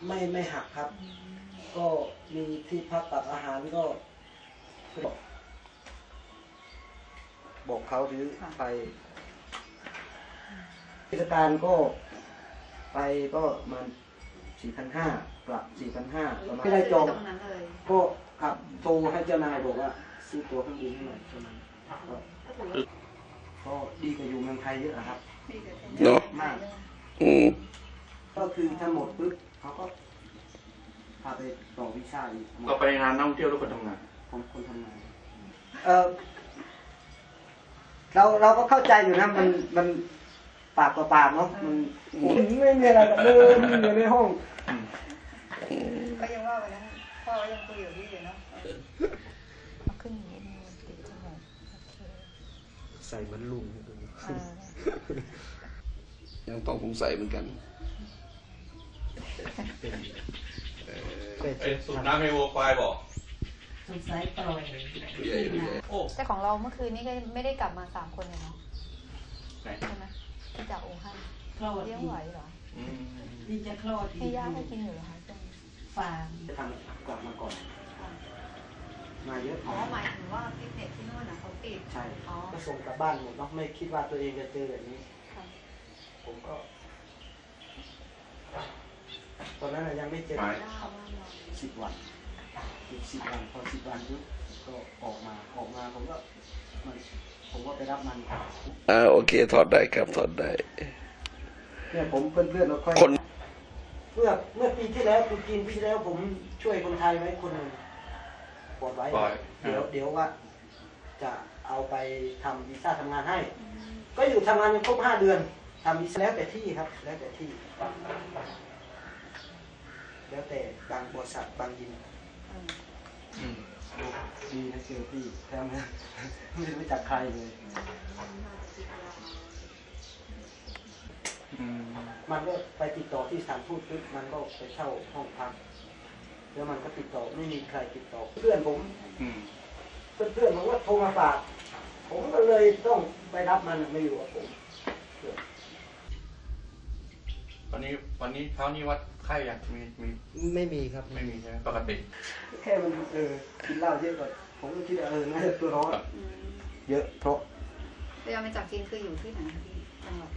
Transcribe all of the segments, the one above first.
ไม่หักครับก็มีที่พักตักอาหารก็บอกเขาหรือไปเทศกาลก็ไปก็มา4,500 ปรับ 4,500 ประมาณไม่ได้จองก็ขับโทรให้เจ้านายบอกว่าซื้อตั๋วเครื่องบินให้หน่อยเท่านั้นก็ดีกว่าอยู่เมืองไทยเยอะครับเยอะมากก็คือถ้าหมดปุ๊บเขาก็พาไปต่อวีซ่าอีกก็ไปงานนักท่องเที่ยวหรือคนทำงานคนทำงานเราก็เข้าใจอยู่นะมันปากต่อปากเนาะมันไม่มีอะไรเดินอยู่ในห้องก็ยังว่าไปนะพ่อยังคุยอยู่พี่อยู่เนาะขึ้นอย่างนี้ติดจมูกใส่มันลุงยังต้องสงสัยเหมือนกันสูบน้ำให้วัวควายบอกสงสัยปล่อยแต่ของเราเมื่อคืนนี้ก็ไม่ได้กลับมา3 คนเลยเนาะใช่ไหมที่จากอู่ฮั่นเลี้ยงไหวเหรอดีจะคลอดให้ย่าให้กินอยู่เหรอคะจนฟางจะทำกลับมาก่อนมาเยอะหมายถึงว่าฟิตเนสที่นู่นเขาปิดใช่ก็ส่งกลับบ้านหมดเนาะไม่คิดว่าตัวเองจะเจอแบบนี้ผมก็ตอนนั้นยังไม่เจอ10 วันอีก10 วันพอ10 วันปุ๊บก็ออกมาผมก็ไปรับมันโอเคถอดได้ครับถอดได้เนี่ยผมเพื่อนเราค่อยเมื่อปีที่แล้วปีที่แล้วผมช่วยคนไทยไว้คนหนึ่งปลดไว้เดี๋ยวว่าจะเอาไปทำวีซ่าทำงานให้ก็อยู่ทำงานยังครบ5 เดือนทำวีซ่าแล้วแต่ที่ครับแล้วแต่ที่แล้วแต่บางบริษัทบางยินดีนะเจอพี่แท้ไหมไม่รู้จักใครเลยมันก็ไปติดต่อที่สถานทูตปุ๊บมันก็ไปเช่าห้องพักแล้วมันก็ติดต่อไม่มีใครติดต่อเพื่อนผมว่าโทรมาฝากผมก็เลยต้องไปรับมันไม่อยู่กับผมวันนี้เช้านี้วัดไข้ยังไม่มีครับไม่มีใช่ไหมปกติแค่มันกินเหล้าเยอะกว่าผมก็คิดว่าน่าจะตัวร้อนเยอะเพราะเวลาไปจากจีนคืออยู่ที่ไหนคะพี่จังหวัด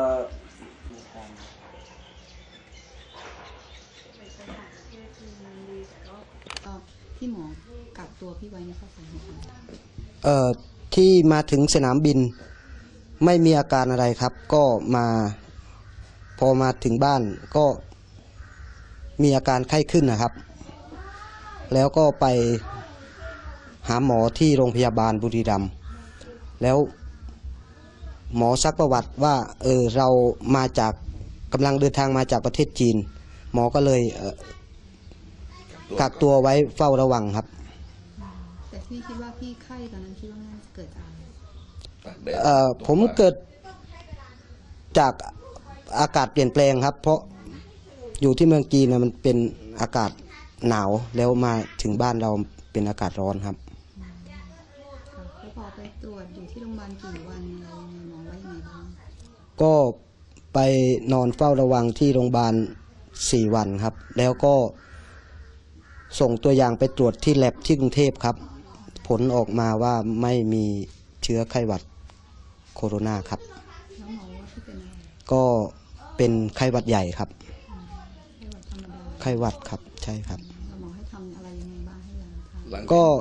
ที่หมอกักตัวพี่ไว้ในข้อสารที่มาถึงสนามบินไม่มีอาการอะไรครับก็พอมาถึงบ้านก็มีอาการไข้ขึ้นนะครับแล้วก็ไปหาหมอที่โรงพยาบาลบุรีรัมย์แล้วหมอซักประวัติว่าเรากำลังเดินทางมาจากประเทศจีนหมอก็เลยกักตัวไว้เฝ้าระวังครับแต่พี่คิดว่าพี่ไข้ตอนนั้นคิดว่าน่าจะเกิดอะไรผมเกิดจากอากาศเปลี่ยนแปลงครับเพราะอยู่ที่เมืองจีนมันเป็นอากาศหนาวแล้วมาถึงบ้านเราเป็นอากาศร้อนครับแล้วพอไปตรวจอยู่ที่โรงพยาบาลกี่วันอะไรยังไงหมอว่ายังไงบ้างก็ไปนอนเฝ้าระวังที่โรงพยาบาล4 วันครับแล้วก็ส่งตัวอย่างไปตรวจที่แลบที่กรุงเทพครับผลออกมาว่าไม่มีเชื้อไข้หวัดโคโรนาครับแล้วหมอว่าที่เป็นอะไรก็เป็นไข้หวัดใหญ่ครับไข้หวัดครับใช่ครับหมอให้ทำอะไรยังไงบ้างให้ยาทานก็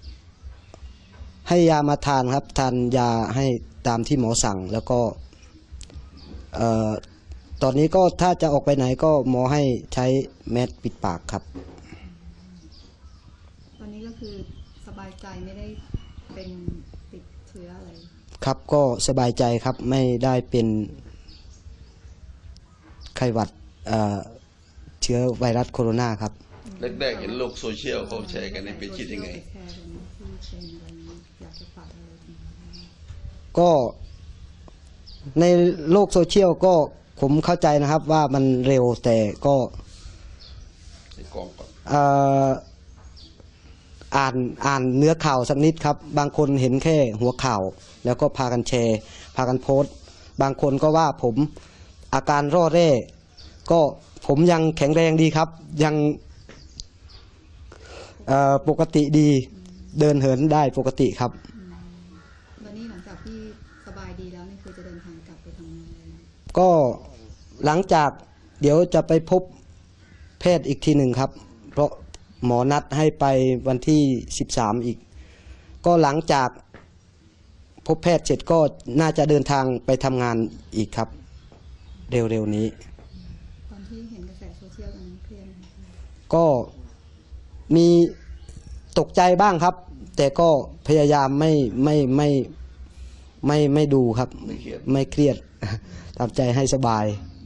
ให้ยามาทานครับทานยาให้ตามที่หมอสั่งแล้วก็ตอนนี้ก็ถ้าจะออกไปไหนก็หมอให้ใช้แมสปิดปากครับตอนนี้ก็คือสบายใจไม่ได้เป็นติดเชื้ออะไรครับก็สบายใจครับไม่ได้เป็นไข้หวัดเชื้อไวรัสโคโรนาครับแรกๆเห็นโลกโซเชียลเขาแชร์กันในเป็นคิดยังไงก็ในโลกโซเชียลก็ผมเข้าใจนะครับว่ามันเร็วแต่ก็อ่านเนื้อข่าวสักนิดครับบางคนเห็นแค่หัวข่าวแล้วก็พากันแชร์พากันโพสต์บางคนก็ว่าผมอาการร่อเร่ก็ผมยังแข็งแรงดีครับ ยังปกติดี เดินเหินได้ปกติครับตอนนี้หลังจากที่สบายดีแล้วนี่คือจะเดินทางกลับไปทำงานเลยนะก็หลังจากเดี๋ยวจะไปพบแพทย์อีกทีหนึ่งครับ เพราะหมอนัดให้ไปวันที่13อีก ก็หลังจากพบแพทย์เสร็จก็น่าจะเดินทางไปทำงานอีกครับ เร็วๆนี้ตอนที่เห็นกระแสโซเชียลตอนนั้นเครียดไหมคะก็มีตกใจบ้างครับ แต่ก็พยายามไม่ดูครับไม่เครียดไม่เครียด ทำใจให้สบายอ